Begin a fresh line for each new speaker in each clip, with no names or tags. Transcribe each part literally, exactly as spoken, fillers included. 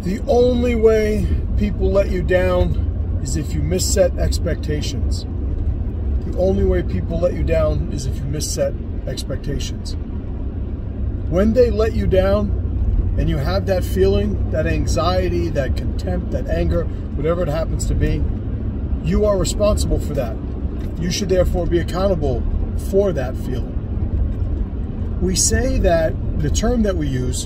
The only way people let you down is if you misset expectations. The only way people let you down is if you misset expectations. When they let you down and you have that feeling, that anxiety, that contempt, that anger, whatever it happens to be, you are responsible for that. You should therefore be accountable for that feeling. We say that the term that we use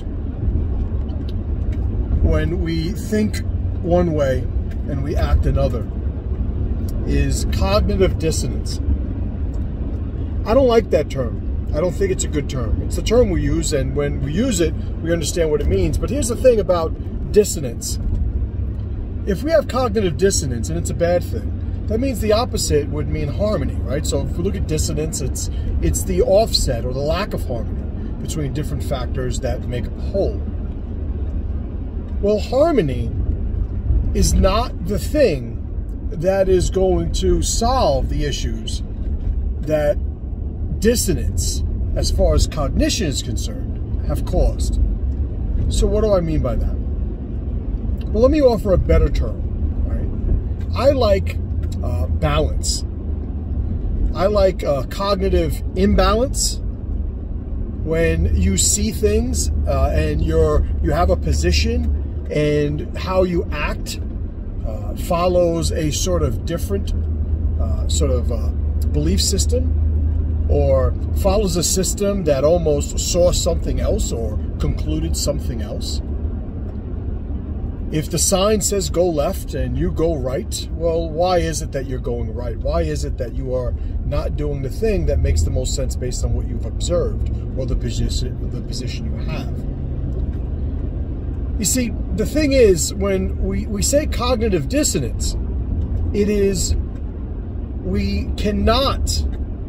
when we think one way and we act another is cognitive dissonance. I don't like that term. I don't think it's a good term. It's the term we use, and when we use it, we understand what it means. But here's the thing about dissonance. If we have cognitive dissonance, and it's a bad thing, that means the opposite would mean harmony, right? So if we look at dissonance, it's, it's the offset or the lack of harmony between different factors that make a whole. Well, harmony is not the thing that is going to solve the issues that dissonance, as far as cognition is concerned, have caused. So what do I mean by that? Well, let me offer a better term. Right? I like uh, balance. I like uh, cognitive imbalance. When you see things uh, and you're you have a position and how you act uh, follows a sort of different uh, sort of uh, belief system, or follows a system that almost saw something else or concluded something else. If the sign says go left and you go right, well, why is it that you're going right? Why is it that you are not doing the thing that makes the most sense based on what you've observed or the position, the position you have? You see, the thing is, when we, we say cognitive dissonance, it is, we cannot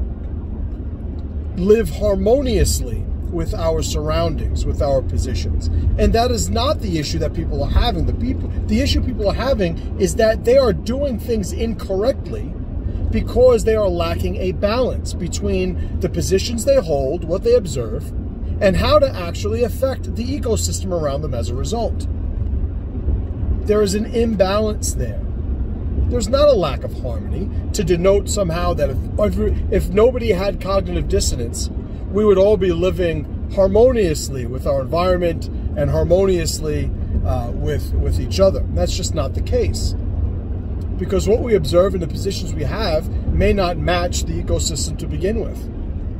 live harmoniously with our surroundings, with our positions. And that is not the issue that people are having. The people, the issue people are having is that they are doing things incorrectly because they are lacking a balance between the positions they hold, what they observe, and how to actually affect the ecosystem around them as a result. There is an imbalance there. There's not a lack of harmony to denote somehow that if, if nobody had cognitive dissonance, we would all be living harmoniously with our environment and harmoniously uh, with, with each other. And that's just not the case. Because what we observe in the positions we have may not match the ecosystem to begin with.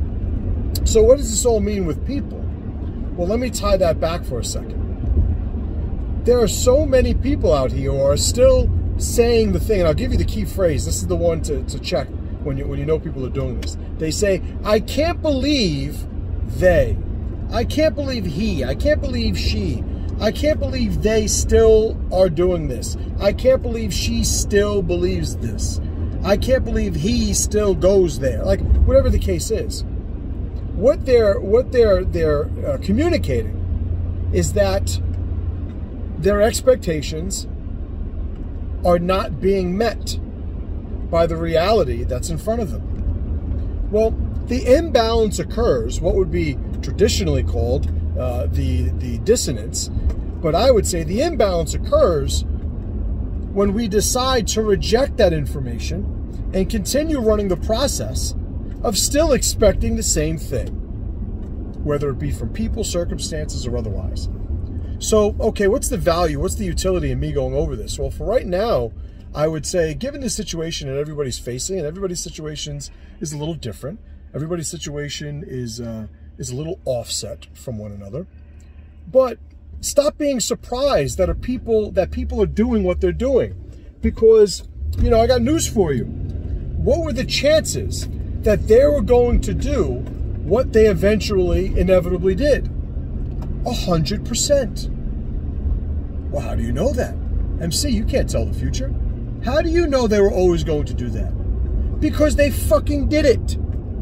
So what does this all mean with people? Well, let me tie that back for a second. There are so many people out here who are still saying the thing, and I'll give you the key phrase. This is the one to, to check when you, when you know people are doing this. They say, I can't believe they. I can't believe he. I can't believe she. I can't believe they still are doing this. I can't believe she still believes this. I can't believe he still goes there. Like, whatever the case is. What they're, what they're, they're uh, communicating is that their expectations are not being met by the reality that's in front of them. Well, the imbalance occurs, what would be traditionally called uh, the, the dissonance, but I would say the imbalance occurs when we decide to reject that information and continue running the process of still expecting the same thing, whether it be from people, circumstances, or otherwise. So, okay, what's the value? What's the utility in me going over this? Well, for right now, I would say, given the situation that everybody's facing, and everybody's situations is a little different, everybody's situation is uh, is a little offset from one another, but stop being surprised that are people that people are doing what they're doing, because, you know, I got news for you. What were the chances that they were going to do what they eventually, inevitably did? A hundred percent. Well, how do you know that? M C, you can't tell the future. How do you know they were always going to do that? Because they fucking did it.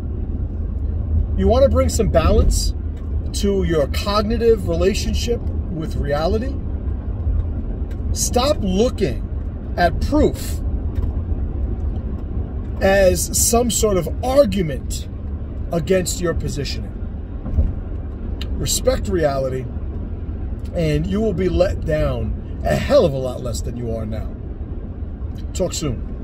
You want to bring some balance to your cognitive relationship with reality? Stop looking at proof as some sort of argument against your positioning. Respect reality, and you will be let down a hell of a lot less than you are now. Talk soon.